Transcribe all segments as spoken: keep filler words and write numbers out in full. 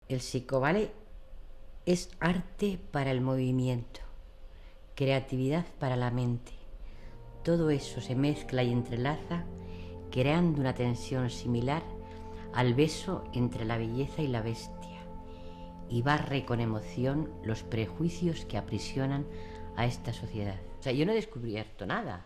El psicoballet es arte para el movimiento, creatividad para la mente. Todo eso se mezcla y entrelaza, creando una tensión similar al beso entre la belleza y la bestia, y barre con emoción los prejuicios que aprisionan a esta sociedad. O sea, yo no he descubierto nada.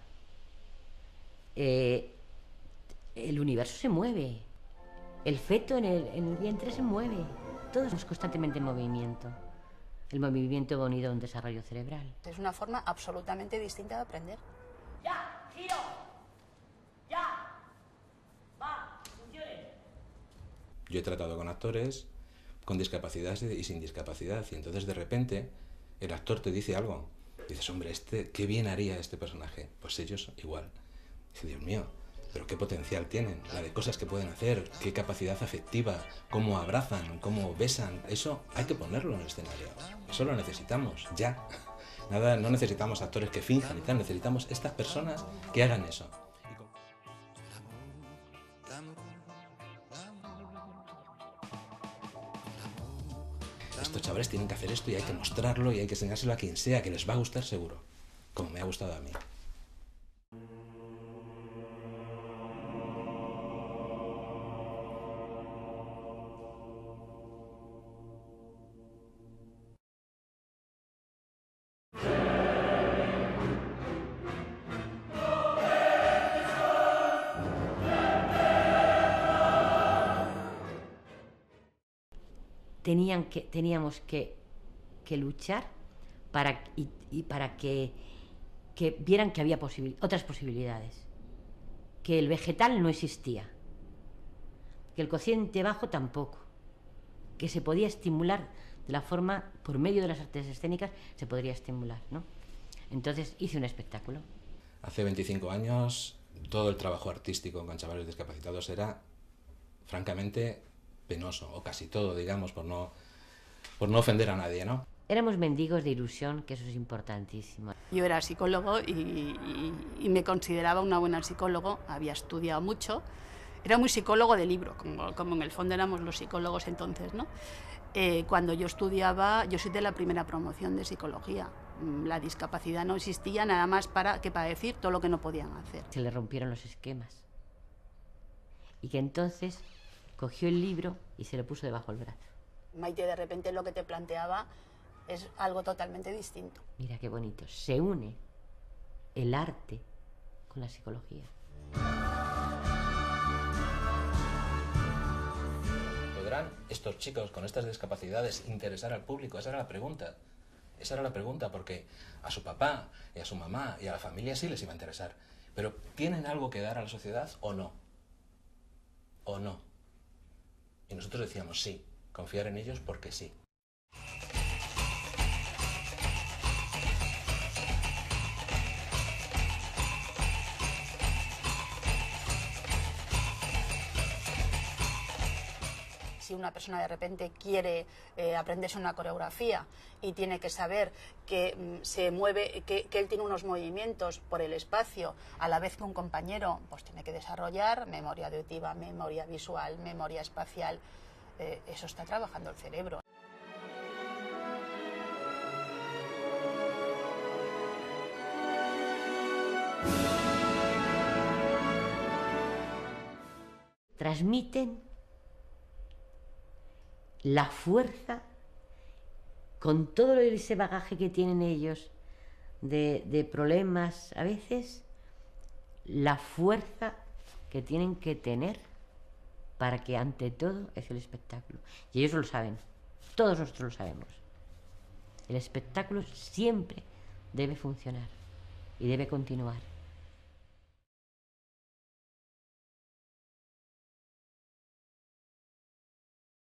Eh, el universo se mueve, el feto en el, en el vientre se mueve, todos estamos constantemente en movimiento. El movimiento va unido a un desarrollo cerebral. Es una forma absolutamente distinta de aprender. ¡Ya! ¡Giro! ¡Ya! ¡Va! ¡Funcione! Yo he tratado con actores con discapacidad y sin discapacidad, y entonces de repente el actor te dice algo. Dices, hombre, este, qué bien haría este personaje. Pues ellos igual. Dice, Dios mío, pero qué potencial tienen, la de cosas que pueden hacer, qué capacidad afectiva, cómo abrazan, cómo besan. Eso hay que ponerlo en el escenario. Eso lo necesitamos, ya. Nada, no necesitamos actores que finjan y tal, necesitamos estas personas que hagan eso. Estos chavales tienen que hacer esto y hay que mostrarlo y hay que enseñárselo a quien sea, que les va a gustar seguro, como me ha gustado a mí. Tenían que, teníamos que, que luchar para, y, y para que, que vieran que había posibil, otras posibilidades, que el vegetal no existía, que el cociente bajo tampoco, que se podía estimular de la forma, por medio de las artes escénicas, se podría estimular, ¿no? Entonces hice un espectáculo. Hace veinticinco años todo el trabajo artístico con chavales discapacitados era, francamente, penoso, o casi todo, digamos, por no, por no ofender a nadie, ¿no? Éramos mendigos de ilusión, que eso es importantísimo. Yo era psicólogo y, y, y me consideraba una buena psicólogo, había estudiado mucho, era muy psicólogo de libro, como, como en el fondo éramos los psicólogos entonces, ¿no? Eh, cuando yo estudiaba, yo soy de la primera promoción de psicología, la discapacidad no existía nada más para, que para decir todo lo que no podían hacer. Se le rompieron los esquemas y que entonces cogió el libro y se lo puso debajo del brazo. Maite de repente lo que te planteaba es algo totalmente distinto. Mira qué bonito, se une el arte con la psicología. ¿Podrán estos chicos con estas discapacidades interesar al público? Esa era la pregunta. Esa era la pregunta, porque a su papá y a su mamá y a la familia sí les iba a interesar. Pero ¿tienen algo que dar a la sociedad o no? ¿O no? Y nosotros decíamos sí, confiar en ellos porque sí. Si una persona de repente quiere eh, aprenderse una coreografía y tiene que saber que mm, se mueve, que, que él tiene unos movimientos por el espacio a la vez que un compañero, pues tiene que desarrollar memoria auditiva, memoria visual, memoria espacial. Eh, eso está trabajando el cerebro. Transmiten la fuerza, con todo ese bagaje que tienen ellos de, de problemas a veces, la fuerza que tienen que tener para que ante todo es el espectáculo. Y ellos lo saben, todos nosotros lo sabemos. El espectáculo siempre debe funcionar y debe continuar.